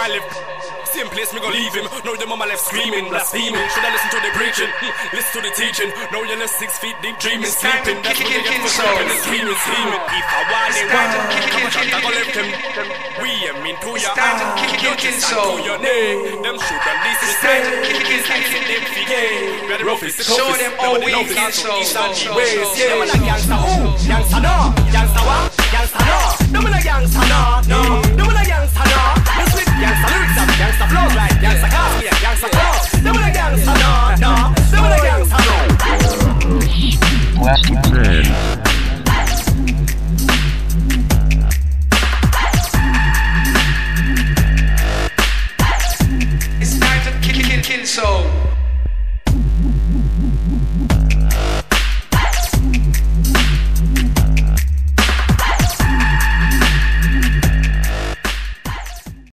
I live. Same place me go leave him. Now the mama left screaming, blaspheming. Should I listen to the preaching? Listen to the teaching. Now you left 6 feet deep dreaming, sleeping. That's what you get for sleeping and screaming, screaming. If I want it, come on, shot, I go left him. We mean to your hand, you just to your name. Them should at least respect. It's like them figure. We are the roughest, the toughest. Them are the loveliest, east and the west. Them are like gangsta, gangsta no, gangsta what? Gangsta no. Them are like gangsta no. Them are like gangsta no. You spit gangsta lyrics up, gangsta flows like gangsta cars, yeah, gangsta cars. Them are like gangsta no. Them are like gangsta no. Plastic Man.